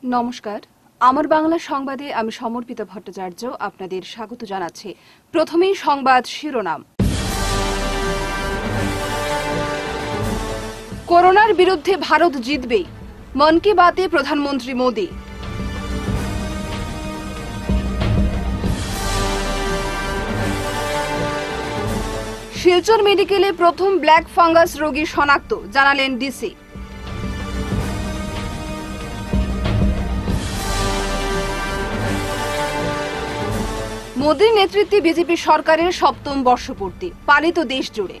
নমস্কার, আমার বাংলা সংবাদে আমি সমর্পিতা ভট্টাচার্য আপনাদের স্বাগত জানাচ্ছি। প্রথমেই সংবাদ শিরোনাম। করোনার বিরুদ্ধে ভারত জিতবে, মন কি বাতে প্রধানমন্ত্রী মোদি। শিলচর মেডিকেলে প্রথম ব্ল্যাক ফাঙ্গাস রোগী শনাক্ত, জানালেন ডিসি। মোদির নেতৃত্বে বিজেপি সরকারের সপ্তম বর্ষপূর্তি পালিত দেশ জুড়ে।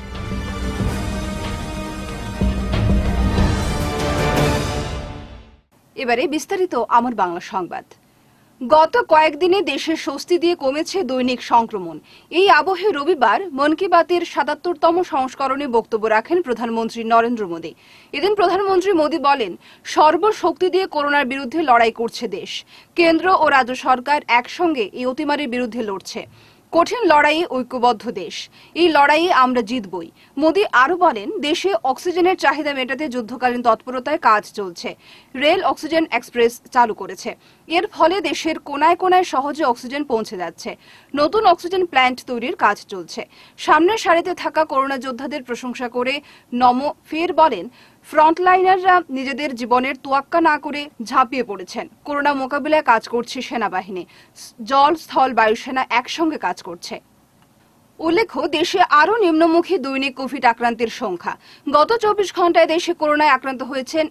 এবারে বিস্তারিত আমার বাংলা সংবাদ। গত কয়েকদিনে দেশে স্বস্তি দিয়ে কমেছে দৈনিক সংক্রমণ। এই আবহে রবিবার মন কি বাতের ৭৭তম সংস্করণে বক্তব্য রাখেন প্রধানমন্ত্রী নরেন্দ্র মোদি। এদিন প্রধানমন্ত্রী মোদি বলেন, সর্বশক্তি দিয়ে করোনার বিরুদ্ধে লড়াই করছে দেশ। কেন্দ্র ও রাজ্য সরকার একসঙ্গে এই অতিমারির বিরুদ্ধে লড়ছে। কঠিন লড়াইয়ে ঐক্যবদ্ধ দেশ, এই লড়াইয়ে আমরা জিতবই। মোদি আরো বলেন, দেশে অক্সিজেনের চাহিদা মেটাতে যুদ্ধকালীন তৎপরতায় কাজ চলছে। রেল অক্সিজেন এক্সপ্রেস চালু করেছে। এর ফলে দেশের কোনায় কোনায় সহজে অক্সিজেন পৌঁছে যাচ্ছে। নতুন অক্সিজেন প্ল্যান্ট তৈরির কাজ চলছে। সামনের সারিতে থাকা করোনা যোদ্ধাদের প্রশংসা করে নমো ফের বলেন, ফ্রন্টলাইনাররা নিজেদের জীবনের তোয়াক্কা না করে ঝাঁপিয়ে পড়েছেন। করোনা মোকাবিলায় কাজ করছে সেনাবাহিনী, জল, স্থল, বায়ুসেনা একসঙ্গে কাজ করছে। উল্লেখ্য, দেশে আরও নিম্নমুখী দৈনিক কোভিড আক্রান্তের সংখ্যা। গত ২৪ ঘন্টায় দেশে করোনায় আক্রান্ত হয়েছেন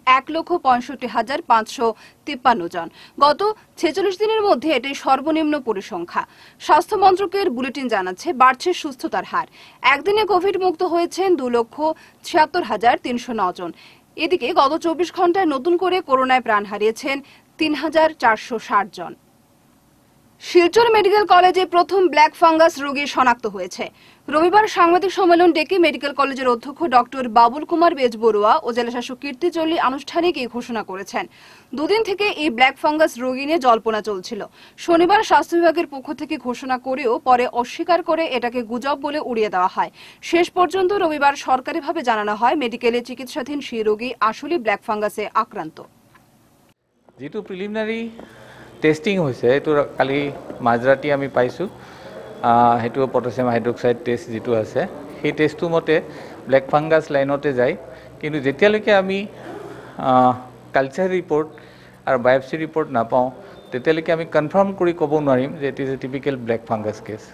১,৬৫,৫৫৩ জন। গত ৪৬ দিনের মধ্যে এটাই সর্বনিম্ন পরিসংখ্যা। স্বাস্থ্য মন্ত্রকের বুলেটিন জানাচ্ছে, বাড়ছে সুস্থতার হার। একদিনে কোভিড মুক্ত হয়েছেন ২,৭৬,৩০৯ জন। এদিকে গত ২৪ ঘন্টায় নতুন করে করোনায় প্রাণ হারিয়েছেন ৩,৪৬০ জন। শিলচর মেডিকেল কলেজে প্রথম ব্ল্যাক ফাঙ্গাস রোগী শনাক্ত হয়েছে। রবিবার সাংবাদিক সম্মেলন ডেকে মেডিকেল কলেজের অধ্যক্ষ ডক্টর বাবুল কুমার বেজবরুয়া ও জেলাশাসক কীর্তি চল্লী আনুষ্ঠানিক এই ঘোষণা করেছেন। দুদিন থেকে এই ব্ল্যাক ফাঙ্গাস রোগী নিয়ে জল্পনা চলছিল। শনিবার স্বাস্থ্য বিভাগের পক্ষ থেকে ঘোষণা করেও পরে অস্বীকার করে এটাকে গুজব বলে উড়িয়ে দেওয়া হয়। শেষ পর্যন্ত রবিবার সরকারিভাবে জানানো হয়, মেডিকেলে চিকিৎসাধীন সেই রোগী আসলে ব্ল্যাক ফাঙ্গাসে আক্রান্ত। যেটো প্রিলিমিনারি টেষ্টিং হৈছে, এইটো কালি মাজৰাতি আমি পাইছোঁ। সেইটো পটাছিয়াম হাইড্ৰক্সাইড টেষ্ট যিটো আছে, সেই টেষ্টটো মতে ব্লেক ফাংগাছ লাইনতে যায়। কিন্তু যেতিয়ালৈকে আমি কালচাৰ ৰিপৰ্ট আৰু বায়পচি ৰিপৰ্ট নাপাওঁ, তেতিয়ালৈকে আমি কনফাৰ্ম কৰি ক'ব নোৱাৰিম যে it is a typical black fungus case.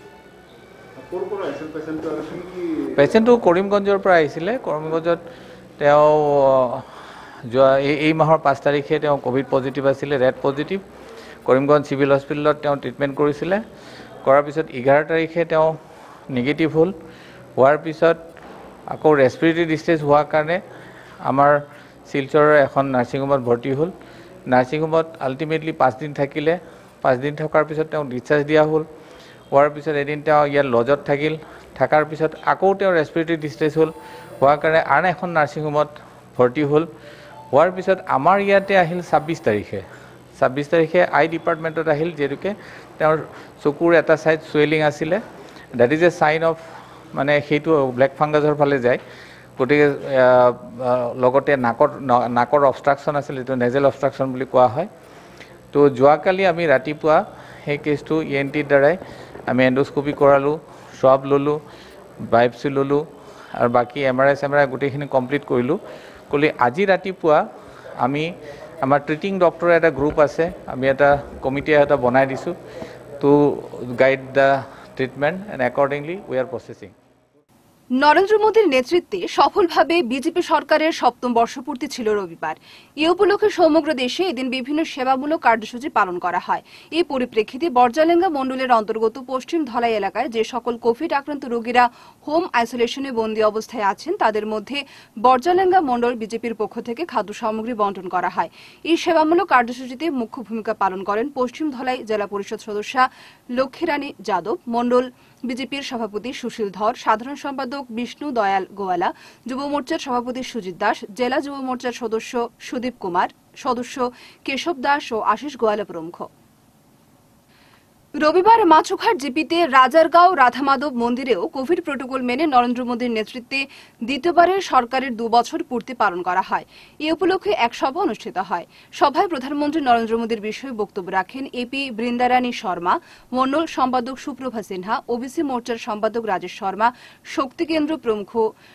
পেচেণ্টটো কৰিমগঞ্জৰ পৰা আহিছিলে। কৰিমগঞ্জত তেওঁ যোৱা এই মাহৰ ৫ তাৰিখে তেওঁ কোভিড পজিটিভ আছিলে, ৰেড পজিটিভ। কৰিমগঞ্জ চিভিল হস্পিটেলত তেওঁ ট্ৰিটমেণ্ট কৰিছিলে। কৰাৰ পিছত 11 তাৰিখে তেওঁ নিগেটিভ হ'ল। হোৱাৰ পিছত আকৌ ৰেছপিৰেটৰী ডিষ্ট্ৰেছ হোৱাৰ কাৰণে আমাৰ শিলচৰৰ এখন নাৰ্ছিং হোমত ভৰ্তি হ'ল। নাৰ্ছিং হোমত আল্টিমেটলি 5 দিন থাকিলে। 5 দিন থকাৰ পিছত তেওঁ ডিছচাৰ্জ দিয়া হ'ল। হোৱাৰ পিছত এদিন তেওঁ ইয়াৰ লজত থাকিল। থকাৰ পিছত আকৌ তেওঁ ৰেছপিৰেটৰী ডিষ্ট্ৰেছ হ'ল। হোৱাৰ কাৰণে আন এখন নাৰ্ছিং হোমত ভৰ্তি হ'ল। হোৱাৰ পিছত আমাৰ ইয়াতে আহিল 26 তাৰিখে। 26 তাৰিখে আই ডিপাৰ্টমেণ্টত আহিল, যিহেতুকে তেওঁৰ চকুৰ এটা ছাইড চুৱেলিং আছিলে। That is a sign of, মানে সেইটো ব্লেক ফাংগাছৰ ফালে যায়। গতিকে লগতে নাকৰ অবষ্ট্ৰাকশ্যন আছিল, এইটো নেজেল অবষ্ট্ৰাকশ্যন বুলি কোৱা হয়। তো যোৱাকালি আমি ৰাতিপুৱা সেই কেছটো ENTৰ দ্বাৰাই আমি এণ্ডস্কপি কৰালোঁ, স্বাব ল'লোঁ, বায়পচি ল'লোঁ আৰু বাকী MRI গোটেইখিনি কমপ্লিট কৰিলোঁ। ক'লে আজি ৰাতিপুৱা আমি আমাৰ ট্ৰিটিং ডক্টৰৰ এটা গ্ৰুপ আছে, আমি এটা কমিটি এটা বনাই দিছোঁ to guide the treatment and accordingly we are processing. Narendra মোদীর নেতৃত্বে সফলভাবে বিজেপি সরকারের সপ্তম বর্ষপূর্তি ছিল রবিবার। এ উপলক্ষে সমগ্র দেশে এদিন বিভিন্ন সেবামূলক কার্যসূচি পালন করা হয়। এই পরিপ্রেক্ষিতে বর্জালেঙ্গা মণ্ডলের অন্তর্গত পশ্চিম ধলাই এলাকায় যে সকল কোভিড আক্রান্ত রোগীরা হোম আইসোলেশনে বন্দী অবস্থায় আছেন, তাদের মধ্যে বর্জালেঙ্গা মণ্ডল বিজেপির পক্ষ থেকে খাদ্য সামগ্রী বন্টন করা হয়। এই সেবামূলক কার্যসূচিতে মুখ্য ভূমিকা পালন করেন পশ্চিম ধলাই জেলা পরিষদ সদস্যা লক্ষ্মীরানী যাদব, মণ্ডল বিজেপির সভাপতি সুশীল ধর, সাধারণ সম্পাদক বিষ্ণু দয়াল গোয়ালা, যুব মোর্চার সভাপতি সুজিত দাস, জেলা যুব মোর্চার সদস্য সুদীপ কুমার, সদস্য কেশব দাস ও আশিস গোয়ালা প্রমুখ। রবিবার মাছুঘাট জিপিতে রাজারগাঁও রাধামাধব মন্দিরেও কোভিড প্রোটোকল মেনে নরেন্দ্র মোদীর নেতৃত্বে দ্বিতীয়বারের সরকারের 2 বছর পূর্তি পালন করা হয়। এই উপলক্ষে এক সভা অনুষ্ঠিত হয়। সভায় প্রধানমন্ত্রী নরেন্দ্র মোদীর বিষয়ে বক্তব্য রাখেন এপি বৃন্দারানী শর্মা, মন্ডল সম্পাদক সুপ্রভা সিনহা, ওবিসি মোর্চার সম্পাদক রাজেশ শর্মা, শক্তি কেন্দ্র প্রমুখ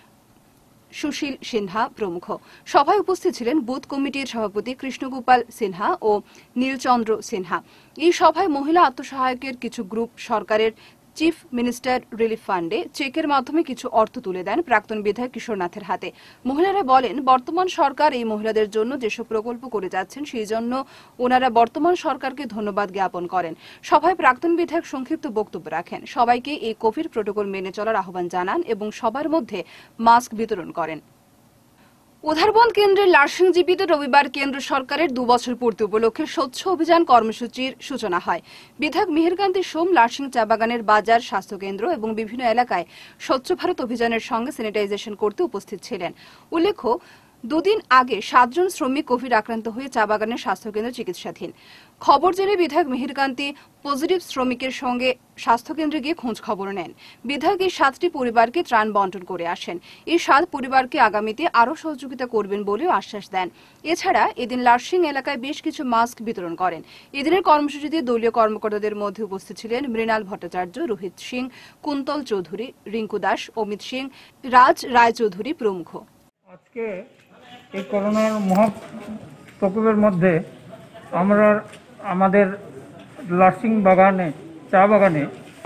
সুশীল সিনহা প্রমুখ। সভায় উপস্থিত ছিলেন বুথ কমিটির সভাপতি কৃষ্ণগোপাল সিনহা ও নীলচন্দ্র সিনহা। এই সভায় মহিলা আত্মসহায়কের কিছু গ্রুপ সরকারের চিফ মিনিস্টার রিলিফ ফান্ডে চেকের মাধ্যমে কিছু অর্থ তুলে দেন প্রাক্তন বিধায়ক কিশোরনাথের হাতে। মহিলারা বলেন, বর্তমান সরকার এই মহিলাদের জন্য যেসব প্রকল্প করে যাচ্ছেন সেই জন্য ওনারা বর্তমান সরকারকে ধন্যবাদ জ্ঞাপন করেন। সভায় প্রাক্তন বিধায়ক সংক্ষিপ্ত বক্তব্য রাখেন। সবাইকে এই কোভিড প্রোটোকল মেনে চলার আহ্বান জানান এবং সবার মধ্যে মাস্ক বিতরণ করেন। উধারবন্দ কেন্দ্রের লার্সিং জিপিতে রবিবার কেন্দ্র সরকারের 2 বছর পূর্তি উপলক্ষে স্বচ্ছ অভিযান কর্মসূচির সূচনা হয়। বিধায়ক মিহিরকান্তি সোম লার্সিং চা বাগানের বাজার, স্বাস্থ্যকেন্দ্র এবং বিভিন্ন এলাকায় স্বচ্ছ ভারত অভিযানের সঙ্গে স্যানিটাইজেশন করতে উপস্থিত ছিলেন। উল্লেখ্য, 2 দিন আগে 7 জন শ্রমিক কোভিড আক্রান্ত হয়ে চা বাগানের স্বাস্থ্যকেন্দ্রে চিকিৎসাধীন। খবর জেনে বিধায়ক মিহিরকান্তি পজিটিভ শ্রমিকের সঙ্গে স্বাস্থ্যকেন্দ্রে গিয়ে খোঁজ খবর নেন। বিধায়ক এই 7টি পরিবারকে ত্রাণ বন্টন করে আসেন। এই 7 পরিবারকে আগামীতে আরও সহযোগিতা করবেন বলেও আশ্বাস দেন। এছাড়া এদিন লার্সিং এলাকায় বেশ কিছু মাস্ক বিতরণ করেন। এদিনের কর্মসূচিতে দলীয় কর্মকর্তাদের মধ্যে উপস্থিত ছিলেন মৃণাল ভট্টাচার্য, রোহিত সিং, কুন্তল চৌধুরী, রিঙ্কু দাস, অমিত সিং, রাজ রায়চৌধুরী প্রমুখ। আজকে এই করোনার মহা প্রকোপের মধ্যে আমরা আমাদের লার্সিং বাগানে, চা বাগানে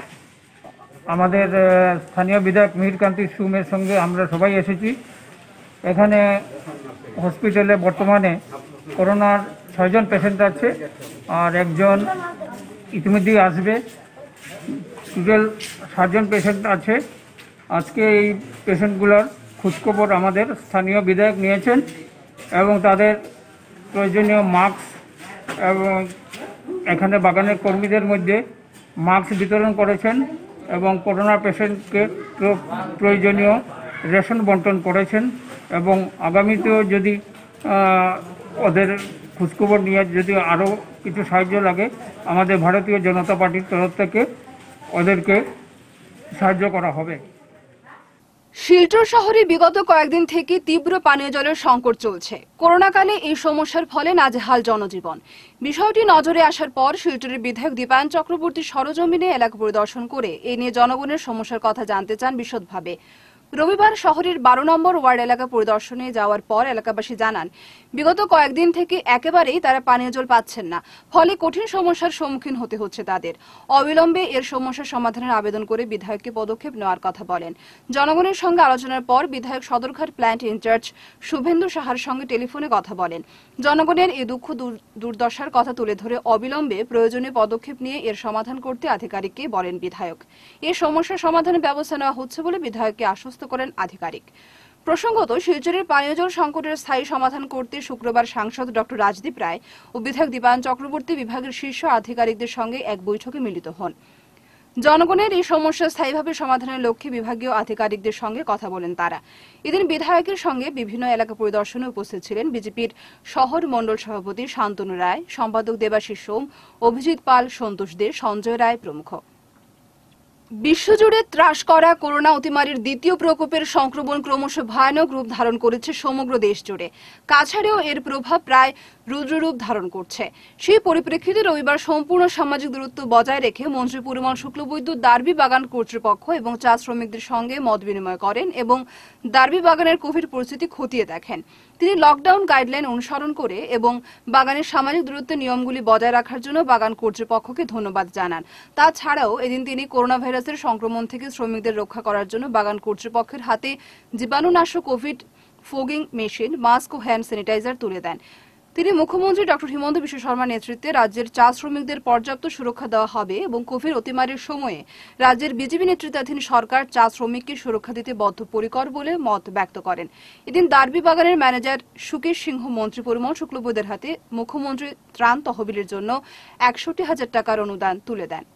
আমাদের স্থানীয় বিধায়ক মিহিরকান্তি সুমের সঙ্গে আমরা সবাই এসেছি। এখানে হসপিটালে বর্তমানে করোনার 6 জন পেশেন্ট আছে আর একজন ইতিমধ্যেই আসবে। টোটাল 7 জন পেশেন্ট আছে। আজকে এই পেশেন্টগুলোর খোঁজখবর আমাদের স্থানীয় বিধায়ক নিয়েছেন এবং তাদের প্রয়োজনীয় মাস্ক এবং এখানে বাগানের কর্মীদের মধ্যে মাস্ক বিতরণ করেছেন এবং করোনা পেশেন্টকে প্রয়োজনীয় রেশন বন্টন করেছেন এবং আগামীতেও যদি ওদের খোঁজখবর নিয়ে যদি আরও কিছু সাহায্য লাগে আমাদের ভারতীয় জনতা পার্টির তরফ থেকে ওদেরকে সাহায্য করা হবে। শিলচর শহরে বিগত কয়েকদিন থেকে তীব্র পানীয় জলের সংকট চলছে। করোনাকালে এই সমস্যার ফলে নাজেহাল জনজীবন। বিষয়টি নজরে আসার পর শিলচরের বিধায়ক দীপায়ন চক্রবর্তী সরজমিনে এলাকা পরিদর্শন করে এ নিয়ে জনগণের সমস্যার কথা জানতে চান বিশদভাবে। রবিবার শহরের 12 নম্বর ওয়ার্ড এলাকা পরিদর্শনে যাওয়ার পর এলাকাবাসী জানান, বিগত কয়েকদিন থেকে একেবারেই তারা পানীয় জল পাচ্ছেন না, ফলে কঠিন সমস্যার সম্মুখীন হতে হচ্ছে তাদের। অবিলম্বে এর সমস্যা সমাধানের আবেদন করে বিধায়ককে পদক্ষেপ নেওয়ার কথা বলেন। জনগণের সঙ্গে আলোচনার পর বিধায়ক সদরঘাট প্ল্যান্ট ইনচার্জ শুভেন্দু সাহার সঙ্গে টেলিফোনে কথা বলেন। জনগণের এই দুঃখ দুর্দশার কথা তুলে ধরে অবিলম্বে প্রয়োজনীয় পদক্ষেপ নিয়ে এর সমাধান করতে আধিকারিককে বলেন বিধায়ক। এই সমস্যা সমাধানের ব্যবস্থা নেওয়া হচ্ছে বলে বিধায়ককে আশ্বস্ত করেন আধিকারিক। প্রসঙ্গত, শিলচরের পানীয় জল সংকটের স্থায়ী সমাধান করতে শুক্রবার সাংসদ ডক্টর রাজদীপ রায় ও বিধায়ক দীপায়ন চক্রবর্তী বিভাগের শীর্ষ আধিকারিকদের সঙ্গে এক বৈঠকে মিলিত হন। জনগণের এই সমস্যা স্থায়ীভাবে সমাধানের লক্ষ্যে বিভাগীয় আধিকারিকদের সঙ্গে কথা বলেন তারা। এদিন বিধায়কের সঙ্গে বিভিন্ন এলাকা পরিদর্শনে উপস্থিত ছিলেন বিজেপির শহর মণ্ডল সভাপতি শান্তনু রায়, সম্পাদক দেবাশিস সোম, অভিজিৎ পাল, সন্তোষ দে, সঞ্জয় রায় প্রমুখ। বিশ্বজুড়ে ত্রাস করা করোনা অতিমারির দ্বিতীয় প্রকোপের সংক্রমণ ক্রমশ ভয়ানক রূপ ধারণ করেছে সমগ্র দেশ জুড়ে। কাছাড়েও এর প্রভাব প্রায় রুদ্ররূপ ধারণ করছে। সেই পরিপ্রেক্ষিতে রবিবার সম্পূর্ণ সামাজিক দূরত্ব বজায় রেখে মন্ত্রী পরিমল শুক্লবৈদ্য দার্বি বাগান কর্তৃপক্ষ এবং চা শ্রমিকদের সঙ্গে মত বিনিময় করেন এবং দার্বি বাগানের কোভিড পরিস্থিতি খতিয়ে দেখেন। তিনি লকডাউন গাইডলাইন অনুসরণ করে এবং বাগানের সামাজিক দূরত্বের নিয়মগুলি বজায় রাখার জন্য বাগান কর্তৃপক্ষকে ধন্যবাদ জানান। তাছাড়াও এদিন তিনি করোনা ভাইরাসের সংক্রমণ থেকে শ্রমিকদের রক্ষা করার জন্য বাগান কর্তৃপক্ষের হাতে জীবাণুনাশক কোভিড ফোগিং মেশিন, মাস্ক ও হ্যান্ড স্যানিটাইজার তুলে দেন। তিনি মুখ্যমন্ত্রী ডক্টর হিমন্ত বিশ্ব শর্মার নেতৃত্বে রাজ্যের চা শ্রমিকদের পর্যাপ্ত সুরক্ষা দেওয়া হবে এবং কোভিড অতিমারির সময়ে রাজ্যের বিজেপি নেতৃত্বাধীন সরকার চা শ্রমিককে সুরক্ষা দিতে বদ্ধপরিকর বলে মত ব্যক্ত করেন। এদিন দার্বি বাগানের ম্যানেজার সুকেশ সিংহ মন্ত্রী পরিমল শুক্লবৈদ্যের হাতে মুখ্যমন্ত্রী ত্রাণ তহবিলের জন্য 61,000 টাকার অনুদান তুলে দেন।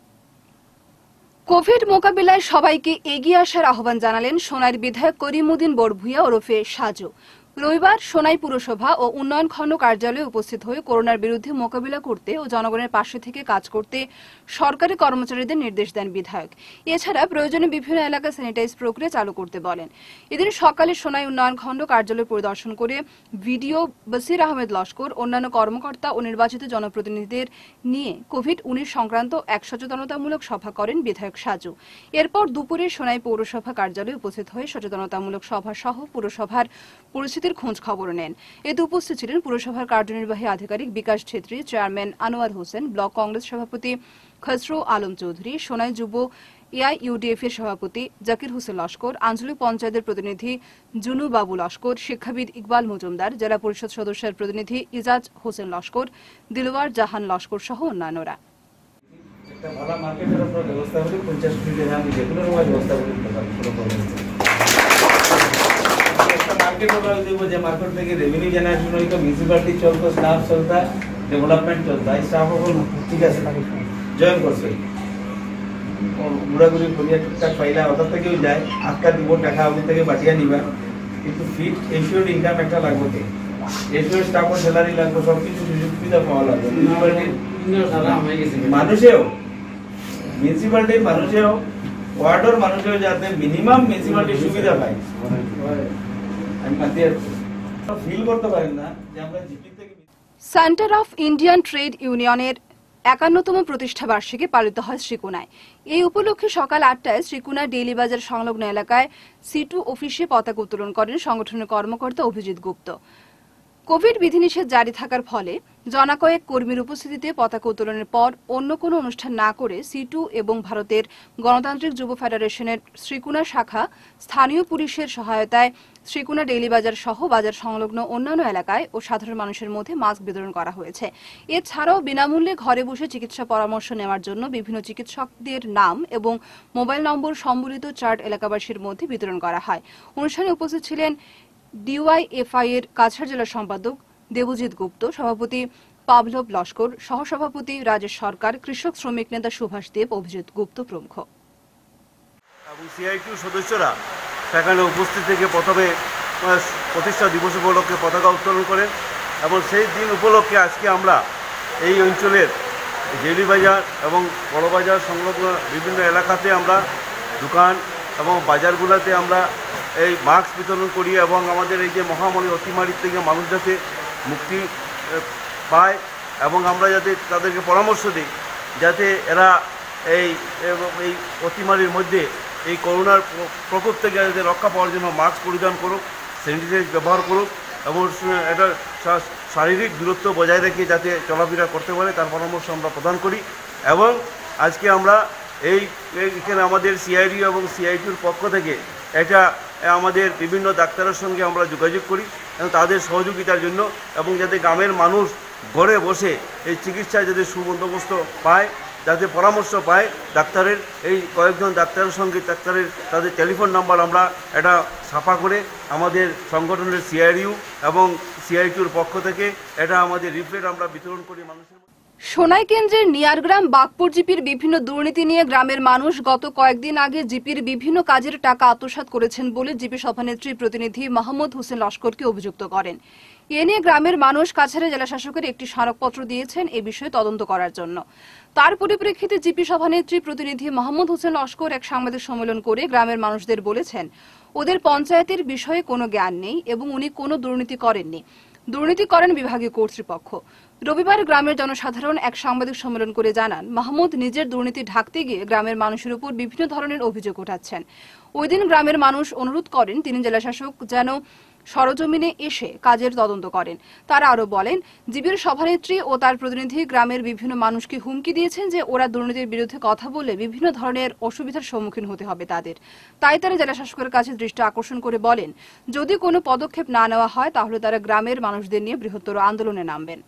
কোভিড মোকাবিলায় সবাইকে এগিয়ে আসার আহ্বান জানালেন সোনাইর বিধায়ক করিমউদ্দিন বড়ভূঁইয়া ওরফে সাজু। রবিবার সোনাই পুরসভা ও উন্নয়ন খণ্ড কার্যালয়ে উপস্থিত হয়ে করোনার বিরুদ্ধে মোকাবিলা করতে ও জনগণের পাশে থেকে কাজ করতে সরকারি কর্মচারীদের নির্দেশ দেন বিধায়ক। এছাড়া প্রয়োজনে বিভিন্ন এলাকা স্যানিটাইজ প্রক্রিয়া চালু করতে বলেন। এদিন সকালে সোনাই উন্নয়ন খণ্ড কার্যালয় পরিদর্শন করে ভিডিও বসির আহমেদ লস্কর অন্যান্য কর্মকর্তা ও নির্বাচিত জনপ্রতিনিধিদের নিয়ে কোভিড-19 সংক্রান্ত এক সচেতনতামূলক সভা করেন বিধায়ক সাজু। এরপর দুপুরে সোনাই পৌরসভা কার্যালয়ে উপস্থিত হয়ে সচেতনতামূলক সভা সহ পুরসভার পরিস্থিতির খোঁজ খবর নেন। এতে উপস্থিত ছিলেন পুরসভার কার্যনির্বাহী আধিকারিক বিকাশ ছেত্রী, চেয়ারম্যান আনোয়ার হোসেন, ব্লক কংগ্রেস সভাপতি খসরু আলম চৌধুরী, সোনাই যুব এআইইউডিএফ এর সভাপতি জাকির হোসেন লস্কর, আঞ্চলিক পঞ্চায়েতের প্রতিনিধি জুনু বাবু লস্কর, শিক্ষাবিদ ইকবাল মজুমদার, জেলা পরিষদ সদস্যের প্রতিনিধি ইজাজ হোসেন লস্কর, দিলওয়ার জাহান লস্কর সহ অন্যান্যরা। একটা ভালো মার্কেটের উপর ব্যবস্থা হলে 50 কোটি টাকা আমি যেগুলোর ব্যবস্থা করতে পারি কোনো প্রবলেম নেই। একটা মার্কেট ওরা দেবো যে মার্কেট থেকে রেভিনিউ জেনারেশন হইতো, মিউনিসিপালিটি চলতো, স্টাফ চলতা, ডেভেলপমেন্ট চলতা, এই স্টাফ এখন ঠিক আছে জয়েন করছে। ঘোরাঘুরি করিয়া টুকটাক পাইলা ওটার থেকেও যায়, আটকা দিব টাকা ওদের থেকে বাটিয়া নিবা, কিন্তু ফিক্সড এশিওর ইনকাম একটা লাগবে, এশিওর স্টাফের স্যালারি লাগবে, সব কিছু সুযোগ সুবিধা পাওয়া লাগবে। মিউনিসিপালিটির মানুষেও মিউনিসিপালিটির মানুষেও ওয়ার্ডের মানুষেও যাতে মিনিমাম মিউনিসিপালিটির সুবিধা পায়। আমি মাতি ফিল করতে পারেন না যে আমরা জিপি থেকে সেন্টার অফ ইন্ডিয়ান ট্রেড ইউনিয়নের 51তম প্রতিষ্ঠা বার্ষিকী পালিত হয় শ্রীকোনায়। এই উপলক্ষে সকাল 8টায় শ্রীকোনা ডেইলি বাজার সংলগ্ন এলাকায় সিটু অফিসে পতাকা উত্তোলন করেন সংগঠনের কর্মকর্তা অভিজিৎ গুপ্ত। কোভিড বিধিনিষেধ জারি থাকার ফলে জনাকয়েক কর্মীর উপস্থিতিতে পতাকা উত্তোলনের পর অন্য কোনো অনুষ্ঠান না করে সিটু এবং ভারতের গণতান্ত্রিক যুব ফেডারেশনের শ্রীকোনা শাখা স্থানীয় পুলিশের সহায়তায় শ্রীকোনা ডেইলি বাজার সহ বাজার সংলগ্ন অন্যান্য এলাকায় ও সাধারণ মানুষের মধ্যে মাস্ক বিতরণ করা হয়েছে। এছাড়াও বিনামূল্যে ঘরে বসে চিকিৎসা পরামর্শ নেওয়ার জন্য বিভিন্ন চিকিৎসকদের নাম এবং মোবাইল নম্বর সম্বলিত চার্ট এলাকাবাসীর মধ্যে বিতরণ করা হয়। অনুষ্ঠানে উপস্থিত ছিলেন ডিওয়াইএফআই এর কাছাড় জেলা সম্পাদক দেবজিৎ গুপ্ত, সভাপতি পাভলভ লস্কর, সহসভাপতি রাজেশ সরকার, কৃষক শ্রমিক নেতা সুভাষ দেব, অভিজিৎ গুপ্ত প্রমুখ। এবং সিআইটিউ সদস্যরা সেখানে উপস্থিত থেকে প্রথমে প্রতিষ্ঠা দিবস উপলক্ষে পতাকা উত্তোলন করেন এবং সেই দিন উপলক্ষে আজকে আমরা এই অঞ্চলের ডেইলি বাজার এবং বড় বাজার সংলগ্ন বিভিন্ন এলাকাতে আমরা দোকান এবং বাজারগুলোতে আমরা এই মাস্ক বিতরণ করি এবং আমাদের এই যে মহামারী অতিমারির থেকে মানুষ যাতে মুক্তি পায় এবং আমরা যাতে তাদেরকে পরামর্শ দিই যাতে এরা এই অতিমারির মধ্যে এই করোনার প্রকোপ থেকে যাতে রক্ষা পাওয়ার জন্য মাস্ক পরিধান করুক, স্যানিটাইজ ব্যবহার করুক এবং এটা শারীরিক দূরত্ব বজায় রেখে যাতে চলাফেরা করতে পারে তার পরামর্শ আমরা প্রদান করি। এবং আজকে আমরা এখানে আমাদের সিআইডি এবং সিআইটির পক্ষ থেকে এটা আমাদের বিভিন্ন ডাক্তারের সঙ্গে আমরা যোগাযোগ করি এবং তাদের সহযোগিতার জন্য এবং যাতে গ্রামের মানুষ ঘরে বসে এই চিকিৎসায় যাতে সুবন্দোবস্ত পায়, যাতে পরামর্শ পায় ডাক্তারের, এই কয়েকজন ডাক্তারের সঙ্গে তাদের টেলিফোন নাম্বার আমরা এটা ছাপা করে আমাদের সংগঠনের সিআইডিউ এবং সিআইটির পক্ষ থেকে এটা আমাদের রিপ্লেট আমরা বিতরণ করি মানুষের। সোনাই কেন্দ্রের নিয়ারগ্রাম বাগপুর জিপির বিভিন্ন দুর্নীতি নিয়ে গ্রামের মানুষ গত কয়েকদিন আগে জিপির বিভিন্ন কাজের টাকা আত্মসাৎ করেছেন বলে জিপি সভানেত্রীর প্রতিনিধি মাহমুদ হোসেন লস্করকে অভিযুক্ত করেন। এ নিয়ে গ্রামের মানুষ কাছাড়ে জেলা শাসকের একটি স্মারকপত্র দিয়েছেন এ বিষয়ে তদন্ত করার জন্য। তার পরিপ্রেক্ষিতে জিপি সভানেত্রী প্রতিনিধি মাহমুদ হোসেন লস্কর এক সাংবাদিক সম্মেলন করে গ্রামের মানুষদের বলেছেন ওদের পঞ্চায়েতের বিষয়ে কোনো জ্ঞান নেই এবং উনি কোনো দুর্নীতি করেননি, দুর্নীতি করেন বিভাগীয় কর্তৃপক্ষ। রবিবার গ্রামের জনসাধারণ এক সাংবাদিক সম্মেলন করে জানান মাহমুদ নিজের দুর্নীতি ঢাকতে গিয়ে গ্রামের মানুষের উপর বিভিন্ন ধরনের অভিযোগ ওঠাচ্ছেন। ওই দিন গ্রামের মানুষ অনুরোধ করেন তিনি জেলাশাসক যেন সরজমিনে এসে কাজের তদন্ত করেন। তারা আরো বলেন জিপির সভানেত্রী ও তার প্রতিনিধি গ্রামের বিভিন্ন মানুষকে হুমকি দিয়েছেন যে ওরা দুর্নীতির বিরুদ্ধে কথা বললে বিভিন্ন ধরনের অসুবিধার সম্মুখীন হতে হবে তাদের। তাই তারা জেলাশাসকের কাছে দৃষ্টি আকর্ষণ করে বলেন যদি কোনো পদক্ষেপ না নেওয়া হয় তাহলে তারা গ্রামের মানুষদের নিয়ে বৃহত্তর আন্দোলনে নামবেন।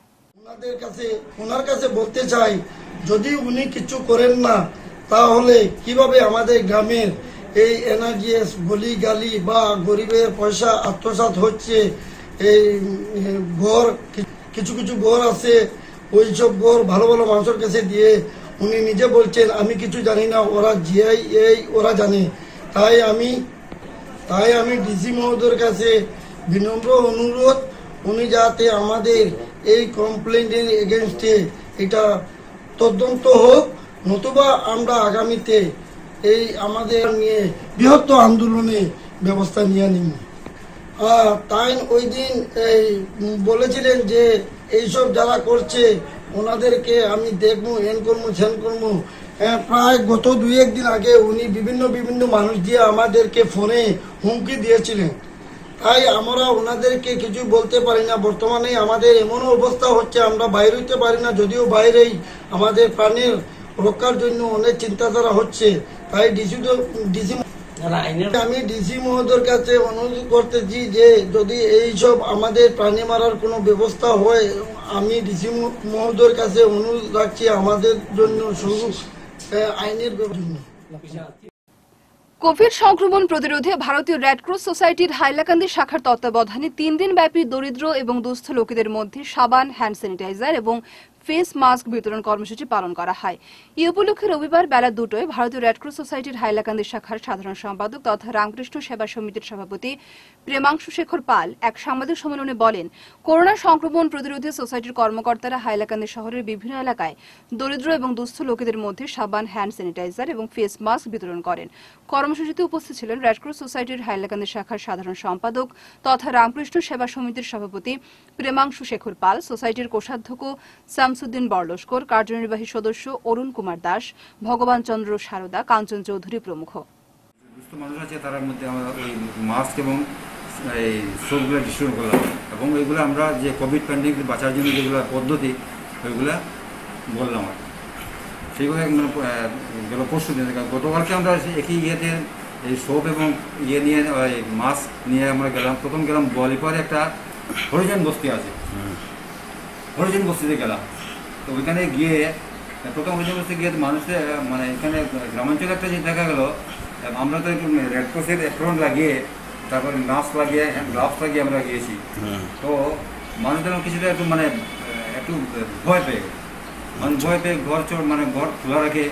ওনার কাছে বলতে চাই যদি উনি কিছু করেন না তাহলে কিভাবে আমাদের গ্রামের এই এনআরজিএস গলি গালি বা গরিবের পয়সা আত্মসাৎ হচ্ছে, এই ঘর কিছু কিছু ঘর আছে ওই সব ঘর ভালো ভালো মানুষের কাছে দিয়ে উনি নিজে বলছেন আমি কিছু জানি না, ওরা জিআই ওরা জানে। তাই আমি ডিসি মহোদয়ের কাছে বিনম্র অনুরোধ উনি যাতে আমাদের এই কমপ্লেন্টের এগেনস্টে এটা তদন্ত হোক, নতুবা আমরা আগামীতে এই আমাদের নিয়ে বৃহত্তর আন্দোলনে ব্যবস্থা নিয়ে নিব। তাই ওই দিন এই বলেছিলেন যে এইসব যারা করছে ওনাদেরকে আমি দেখবো, এন করবো সেন করবো। প্রায় গত 2-1 দিন আগে উনি বিভিন্ন মানুষ দিয়ে আমাদেরকে ফোনে হুমকি দিয়েছিলেন। তাই আমরা ওনাদেরকে কিছু বলতে পারি না। বর্তমানে আমাদের এমন অবস্থা হচ্ছে আমরা বাইরে হইতে পারি না, যদিও বাইরেই আমাদের প্রাণের রক্ষার জন্য অনেক চিন্তাধারা হচ্ছে। তাই আমি ডিসি মহোদয়ের কাছে অনুরোধ করতেছি যে যদি এইসব আমাদের প্রাণী মারার কোনো ব্যবস্থা হয়, আমি ডিসি মহোদয়ের কাছে অনুরোধ রাখছি আমাদের জন্য শুধু আইনের জন্য। কোভিড সংক্রমণ প্রতিরোধে ভারতীয় রেডক্রস সোসাইটির হাইলাকান্দি শাখার তত্ত্বাবধানে 3 দিন ব্যাপী দরিদ্র এবং দুস্থ লোকেদের মধ্যে সাবান, হ্যান্ড স্যানিটাইজার এবং ফেস মাস্ক বিতরণ কর্মসূচি পালন করা হয়। এই উপলক্ষে রবিবার বেলা 2টায় ভারতীয় রেডক্রস সোসাইটির হাইলাকান্দি শাখার সাধারণ সম্পাদক তথা রামকৃষ্ণ সেবা সমিতির সভাপতি প্রেমাংশু শেখর পাল এক সাংবাদিক সম্মেলনে বলেন, করোনা সংক্রমণ প্রতিরোধে সোসাইটির কর্মকর্তারা হাইলাকান্দি শহরের বিভিন্ন এলাকায় দরিদ্র এবং দুস্থ লোকেদের মধ্যে সাবান, হ্যান্ড স্যানিটাইজার এবং ফেস মাস্ক বিতরণ করেন। কর্মসূচিতে উপস্থিত ছিলেন রেডক্রস সোসাইটির হাইলাকান্দি শাখার সাধারণ সম্পাদক তথা রামকৃষ্ণ সেবা সমিতির সভাপতি প্রেমাংশু শেখর পাল, সোসাইটির কোষাধ্যক্ষ শামসুদ্দিন বরলস্কর, কার্যনির্বাহী সদস্য অরুণ কুমার দাস, ভগবান চন্দ্র সারদা, কাঞ্চন চৌধুরী প্রমুখ। দুস্থ মানুষ আছে তার মধ্যে আমরা ওই মাস্ক এবং এই সোপগুলো ডিস্ট্রিবিউট করলাম এবং ওইগুলো আমরা যে কোভিড প্যান্ডেমিক বাঁচার জন্য যেগুলো পদ্ধতি ওইগুলো বললাম। আর সেইভাবে গেল পরশু দিন, গতকালকে আমরা একই ইয়েতে এই সোপ এবং ইয়ে নিয়ে মাস্ক নিয়ে আমরা গেলাম। প্রথম গেলাম বলিপারে একটা হরিজন বস্তি আছে, হরিজন বস্তিতে গেলাম। তো ওইখানে গিয়ে প্রথম হরিজন বস্তি গিয়ে মানুষের মানে এখানে গ্রামাঞ্চলে একটা যে দেখা গেল, আমরা তো একটু রেডক্রসের অ্যাপ্রন লাগিয়ে তারপরে মাস্ক লাগিয়ে গ্লাভস লাগিয়ে আমরা গিয়েছি। তো মানুষদের কিছুটা একটু মানে একটু ভয় পেয়ে গেল, মানুষ ভয় পেয়ে ঘর খোলা রেখে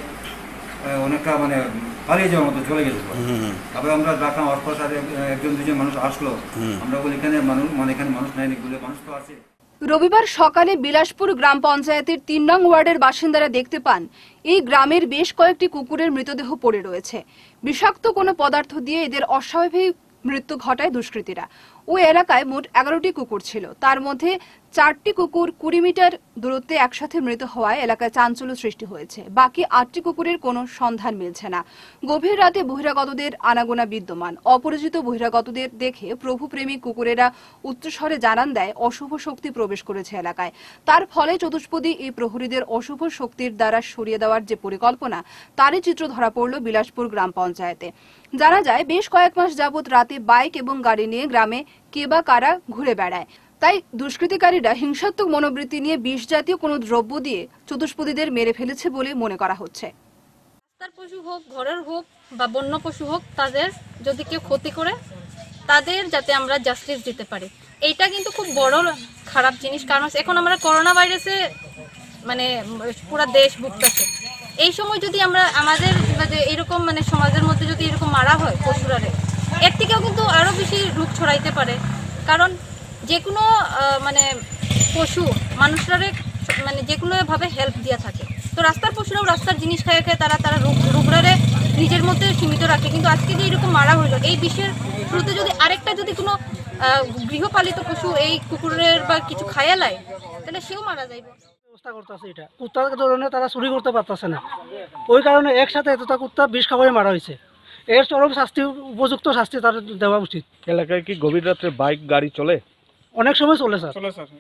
অনেকটা মানে পালিয়ে যাওয়ার মতো চলে গেছে। তারপরে আমরা ডাকলাম হাসপাতালে, 1-2জন মানুষ আসলো। আমরা বলি এখানে মানুষ এখানে মানুষ নেয়নি বলে, মানুষ তো আছে। রবিবার সকালে বিলাসপুর গ্রাম পঞ্চায়েতের 3 নং ওয়ার্ডের বাসিন্দারা দেখতে পান এই গ্রামের বেশ কয়েকটি কুকুরের মৃতদেহ পড়ে রয়েছে। বিষাক্ত কোনো পদার্থ দিয়ে এদের অস্বাভাবিক মৃত্যু ঘটায় দুষ্কৃতীরা। ওই এলাকায় মোট 11টি কুকুর ছিল, তার মধ্যে 4টি কুকুর 20 মিটার দূরত্বে একসাথে মৃত হওয়ায় এলাকায় চাঞ্চল্য সৃষ্টি হয়েছে। বাকি 8টি কুকুরের কোনো সন্ধান মিলছে না। গভীর রাতে বহিরাগতদের আনাগোনা বিদ্যমান। অপরিচিত বহিরাগতদের দেখে প্রভুপ্রেমী কুকুরেরা উচ্চস্বরে জানান দেয় অশুভ শক্তি প্রবেশ করেছে এলাকায়। তার ফলে চতুষ্পদী এই প্রহরীদের অশুভ শক্তির দ্বারা সরিয়ে দেওয়ার যে পরিকল্পনা, তারই চিত্র ধরা পড়ল বিলাসপুর গ্রাম পঞ্চায়েতে। জানা যায় বেশ কয়েক মাস যাবৎ রাতে বাইক এবং গাড়ি নিয়ে গ্রামে কে বা কারা ঘুরে বেড়ায়। তাই দুষ্কৃতিকারীরা হিংসাত্মক মনোবৃত্তি নিয়ে বিষ জাতীয় কোনো দ্রব্য দিয়ে চতুষ্পদীদের মেরে ফেলেছে বলে মনে করা হচ্ছে। রাস্তার পশু হোক, ঘরের হোক বা বন্য পশু হোক, তাদের যদি কেউ ক্ষতি করে তাদের যাতে আমরা জাস্টিস দিতে পারি, এইটা কিন্তু খুব বড় খারাপ জিনিস। কারণ এখন আমরা করোনা ভাইরাসে মানে পুরো দেশ ভুগতেছে। এই সময় যদি আমরা আমাদের এরকম মানে সমাজের মধ্যে যদি এরকম মারা হয় পশুরারে, এর থেকেও কিন্তু আরো বেশি রোগ ছড়াইতে পারে। কারণ যে কোনো মানে পশু মানুষরারে মানে যে কোনো ভাবে হেল্প দিয়ে থাকে। তো রাস্তার পশুরাও রাস্তার জিনিস খায় তারা রোগরারে নিজের মধ্যে সীমিত রাখে। কিন্তু আজকে যে এরকম মারা হইলো, এই বিষের শুরুতে যদি আরেকটা যদি কোনো গৃহপালিত পশু এই কুকুরের বা কিছু খাইয়া লাই, তাহলে সেও মারা যাইব। ব্যবস্থা করতেছে এটা কুত্তার ধরনের তারা চুরি করতে পারতেছে না, ওই কারণে একসাথে এতটা কুত্তা বিষ খাওয়াই মারা হয়েছে। এর চরম শাস্তি, উপযুক্ত শাস্তি তার দেওয়া উচিত। এলাকায় কি গভীর রাত্রে বাইক গাড়ি চলে? অনেক সময় চলে স্যার,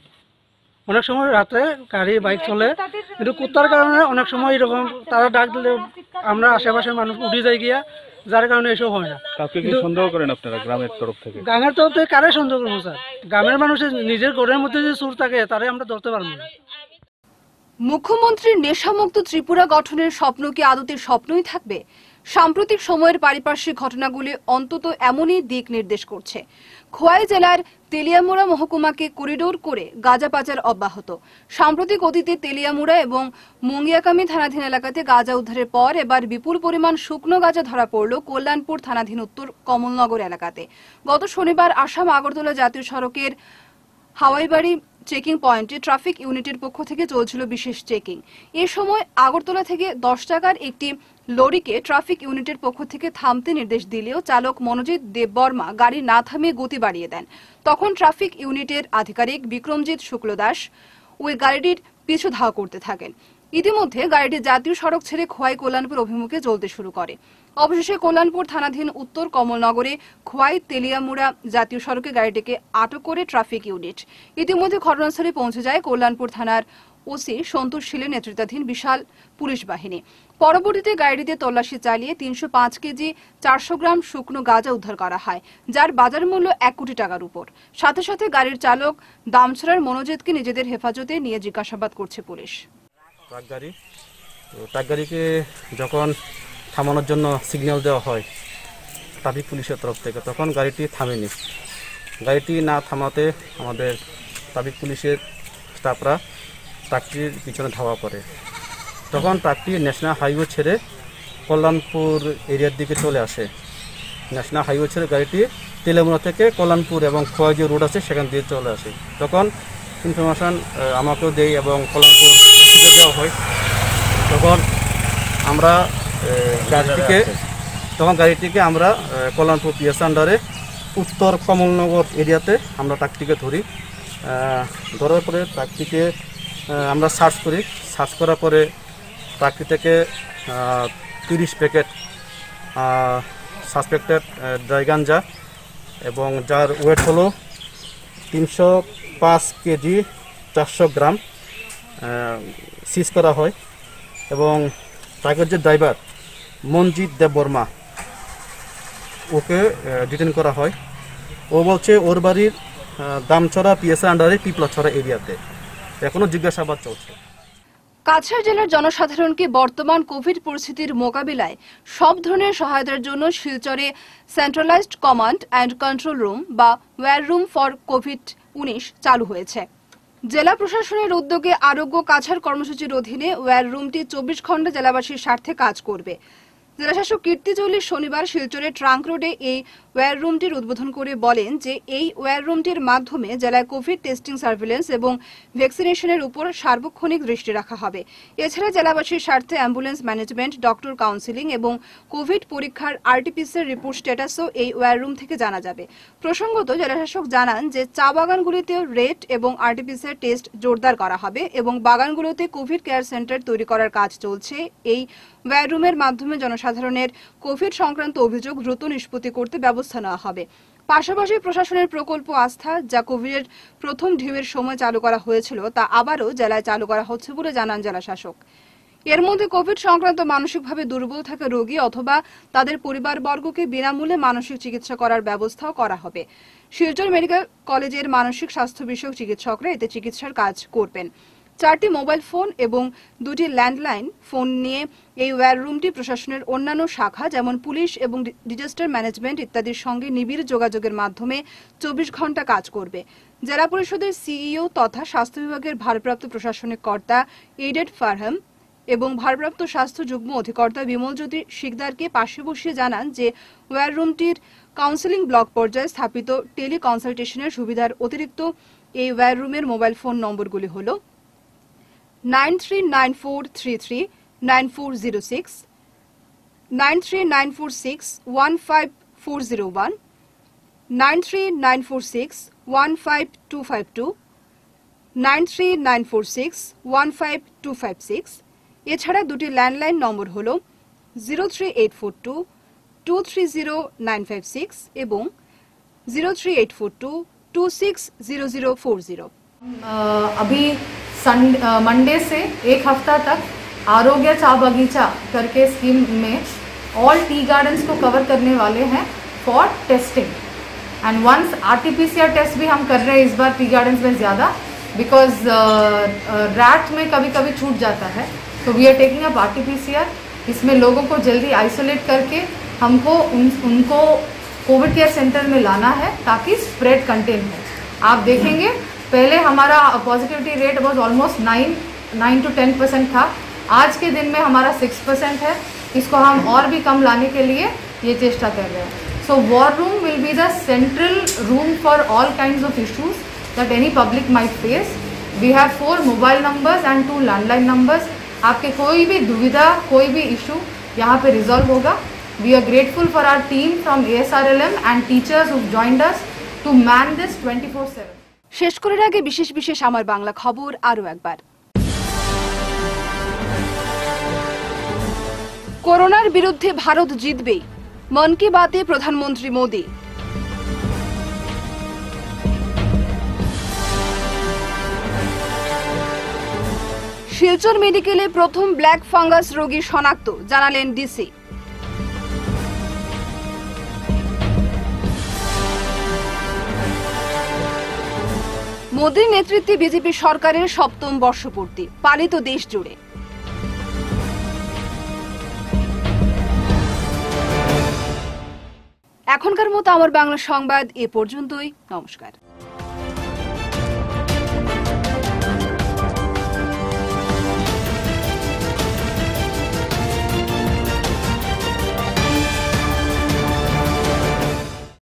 অনেক সময় রাত্রে গাড়ি বাইক চলে, কিন্তু কুত্তার কারণে অনেক সময় এরকম তারা ডাক দিলে আমরা আশেপাশের মানুষ উঠে যাই গিয়া, যার কারণে এসব হয় না। কাউকে কি সন্দেহ করেন আপনারা গ্রামের তরফ থেকে? গ্রামের তরফ থেকে কারে সন্দেহ করবো স্যার? গ্রামের মানুষের নিজের ঘরের মধ্যে যে চোর থাকে তারে আমরা ধরতে পারবো না। মুখ্যমন্ত্রীর নেশামুক্ত ত্রিপুরা গঠনের স্বপ্ন কি আদতে স্বপ্নই থাকবে? সাম্প্রতিক সময়ের পারিপার্শ্বিক ঘটনাগুলি অন্তত এমনই দিক নির্দেশ করছে। খোয়াই জেলার তেলিয়ামুড়া মহকুমাকে করিডোর করে গাঁজা পাচার অব্যাহত। সাম্প্রতিক অতীতে তেলিয়ামুড়া এবং মুঙ্গিয়াকামি থানাধীন এলাকাতে গাঁজা উদ্ধারের পর এবার বিপুল পরিমাণ শুকনো গাঁজা ধরা পড়ল কল্যাণপুর থানাধীন উত্তর কমলনগর এলাকাতে। গত শনিবার আসাম আগরতলা জাতীয় সড়কের হাওয়াইবাড়ি চেকিং পয়েন্টে ট্রাফিক ইউনিটের পক্ষ থেকে চলছিল বিশেষ চেকিং। এ সময় আগরতলা থেকে 10 টাকার একটি লরিকে ট্রাফিক ইউনিটের পক্ষ থেকে থামতে নির্দেশ দিলেও চালক মনোজিৎ দেববর্মা গাড়ি না থামিয়ে গতি বাড়িয়ে দেন। তখন ট্রাফিক ইউনিটের আধিকারিক বিক্রমজিৎ শুক্লদাস ওই গাড়িটির পিছু ধাওয়া করতে থাকেন। ইতিমধ্যে গাড়িটি জাতীয় সড়ক ছেড়ে খোয়াই কল্যাণপুর অভিমুখে চলতে শুরু করে। অবশেষে কল্যাণপুর থানাধীন উত্তর কমলনগরে খোয়াই তেলিয়ামুড়া জাতীয় সড়কে গাড়িটিকে আটক করে ট্রাফিক ইউনিট। ইতিমধ্যে ঘটনাস্থলে পৌঁছে যায় কল্যাণপুর থানার ওসি সন্তোষ শীলের নেতৃত্বাধীন বিশাল পুলিশ বাহিনী। পরবর্তীতে গাড়িটিতে তল্লাশি চালিয়ে 305 কেজি 400 গ্রাম শুকনো গাঁজা উদ্ধার করা হয়, যার বাজার মূল্য 1 কোটি টাকার উপর। সাথে সাথে গাড়ির চালক দামছড়ার মনোজিৎকে নিজেদের হেফাজতে নিয়ে জিজ্ঞাসাবাদ করছে পুলিশ। ট্রাক গাড়িকে যখন থামানোর জন্য সিগন্যাল দেওয়া হয় ট্রাফিক পুলিশের তরফ থেকে, তখন গাড়িটি থামেনি। গাড়িটি না থামাতে আমাদের ট্রাফিক পুলিশের স্টাফরা ট্রাকটির পিছনে ধাওয়া করে। তখন ট্রাকটি ন্যাশনাল হাইওয়ে ছেড়ে কল্যাণপুর এরিয়ার দিকে চলে আসে। ন্যাশনাল হাইওয়ে ছেড়ে গাড়িটি তেলেমুড়া থেকে কল্যাণপুর এবং খোয়াই যে রোড আছে সেখান দিয়ে চলে আসে। তখন ইনফরমেশান আমাকেও দেয় এবং কল্যাণপুর ওসিকে দেওয়া হয়। তখন আমরা গাড়িটিকে আমরা কল্যাণপুর পিএস আন্ডারে উত্তর কমলনগর এরিয়াতে আমরা ট্রাকটিকে ধরি। ধরার পরে ট্রাকটিকে আমরা সার্চ করি। সার্চ করার পরে ট্রাকটি থেকে 30 প্যাকেট সাসপেক্টেড ড্রাই গাঞ্জা এবং যার ওয়েট হলো 305 কেজি 400 গ্রাম সিজ করা হয়। এবং ট্রাকের যে ড্রাইভার মনজিৎ দেববর্মা ওকে ডিটেন করা হয়। ও বলছে ওর বাড়ির দামছড়া পিএসআই আন্ডারে পিপলাছড়া এরিয়াতে। এখনো জিজ্ঞাসাবাদ চলছে। কাছাড় জেলার জনসাধারণকে বর্তমান কোভিড পরিস্থিতির মোকাবিলায় সব ধরনের সহায়তার জন্য শিলচরে centralised command and control room বা ওয়্যার রুম ফর কোভিড-19 চালু হয়েছে। জেলা প্রশাসনের উদ্যোগে আরোগ্য কাছাড় কর্মসূচির অধীনে ওয়্যার রুমটি 24 ঘণ্টা জেলাবাসীর স্বার্থে কাজ করবে। জেলাশাসক কীর্তি চৌলি শনিবার শিলচরের ট্রাঙ্ক রোডে এই ওয়্যার রুমটির উদ্বোধন করে বলেন যে এই ওয়্যার রুমটির মাধ্যমে জেলায় কোভিড টেস্টিং, সার্ভিলেন্স এবং ভ্যাকসিনেশনের উপর সার্বক্ষণিক দৃষ্টি রাখা হবে। এছাড়া জেলাবাসীর স্বার্থে অ্যাম্বুলেন্স ম্যানেজমেন্ট, ডক্টর কাউন্সিলিং এবং কোভিড পরীক্ষার আরটিপিসিআর রিপোর্ট স্ট্যাটাসও এই ওয়্যার রুম থেকে জানা যাবে। প্রসঙ্গত জেলাশাসক জানান যে চা বাগানগুলিতেও রেট এবং আরটিপিসিআর টেস্ট জোরদার করা হবে এবং বাগানগুলোতে কোভিড কেয়ার সেন্টার তৈরি করার কাজ চলছে। এই ওয়্যার রুমের মাধ্যমে জনসাধারণের কোভিড সংক্রান্ত অভিযোগ দ্রুত নিষ্পত্তি করতে ব্যবস্থা নেওয়া হবে। পাশাপাশি প্রশাসনের প্রকল্প আস্থা, যা কোভিডের প্রথম ঢেউয়ের সময় চালু করা হয়েছিল, তা আবারও জেলায় চালু করা হচ্ছে বলে জানান জেলাশাসক। এর মধ্যে কোভিড সংক্রান্ত মানসিকভাবে দুর্বল থাকা রোগী অথবা তাদের পরিবারবর্গকে বিনামূল্যে মানসিক চিকিৎসা করার ব্যবস্থাও করা হবে। শিলচর মেডিকেল কলেজের মানসিক স্বাস্থ্য বিষয়ক চিকিৎসকরা এতে চিকিৎসার কাজ করবেন। 4টি মোবাইল ফোন এবং 2টি ল্যান্ডলাইন ফোন নিয়ে এই ওয়্যার রুমটি প্রশাসনের অন্যান্য শাখা যেমন পুলিশ এবং ডিজাস্টার ম্যানেজমেন্ট ইত্যাদির সঙ্গে নিবিড় যোগাযোগের মাধ্যমে 24 ঘণ্টা কাজ করবে। জেলা পরিষদের সিইও তথা স্বাস্থ্য বিভাগের ভারপ্রাপ্ত প্রশাসনিক কর্তা এইডেড ফারহাম এবং ভারপ্রাপ্ত স্বাস্থ্য যুগ্ম অধিকর্তা বিমলজ্যোতি শিকদারকে পাশে বসিয়ে জানান যে ওয়্যার রুমটির কাউন্সেলিং ব্লক পর্যায়ে স্থাপিত টেলি কনসালটেশনের সুবিধার অতিরিক্ত এই ওয়্যার রুমের মোবাইল ফোন নম্বরগুলি হল 9394339406, 9394615401, 9394615252, 9394615256। এছাড়া 2টি ল্যান্ডলাইন নম্বর হল 03842230956 এবং 03842260040। अभी मंडे से एक हफ्ता तक आरोग्य चा बगीचा करके स्कीम में ऑल टी गार्डन्स को कवर करने वाले हैं for testing. And once RTPCR test भी हम कर रहे हैं इस बार टी गार्डन्स में ज़्यादा, बिकॉज रैट में कभी कभी छूट जाता है। तो we are taking up RTPCR इसमें लोगों को जल्दी आइसोलेट करके हमको उनको कोविड केयर सेंटर में लाना है ताकि स्प्रेड कंटेन हो। आप देखेंगे पहले हमारा positivity rate was almost 9 to 10% था, आज के दिन में हमारा 6% है। इसको हम और भी कम लाने के लिए ये चेष्टा कर रहे हैं। So war room will be the central room for all kinds of issues that any public might face. We have 4 mobile numbers and 2 landline numbers. आपके कोई भी दुविधा, कोई भी इशू यहाँ पे रिजॉल्व होगा। We are grateful for our team from ASRLM and teachers who joined us to man this 24/7। শেষ করার আগে বিশেষ বিশেষ আমার বাংলা খবর আরো একবার। করোনার বিরুদ্ধে ভারত জিতবে, মন কি বাতে প্রধানমন্ত্রী মোদী। শিলচর মেডিকেলে প্রথম ব্ল্যাক ফাঙ্গাস রোগী শনাক্ত, জানালেন ডিসি। মোদীর নেতৃত্বে বিজেপি সরকারের 7ম বর্ষপূর্তি পালিত দেশ জুড়ে। এখনকার মতো আমার বাংলা সংবাদ এ পর্যন্তই। নমস্কার।